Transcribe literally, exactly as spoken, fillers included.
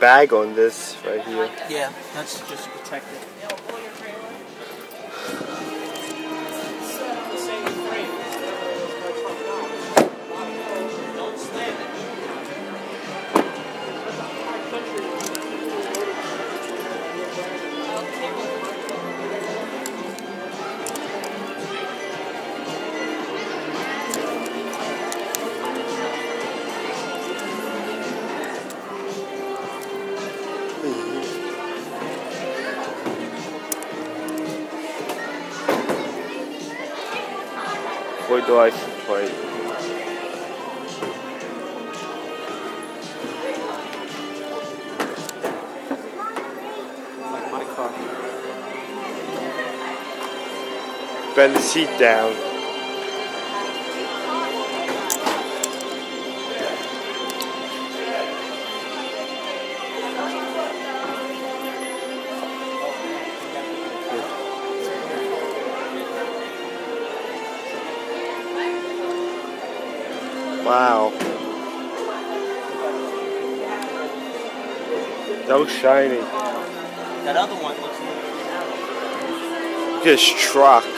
bag on this right here. Yeah, that's just to protect it. Avoid the license plate. Like my car. Bend the seat down. Wow. So shiny. That other one looks Look at his truck.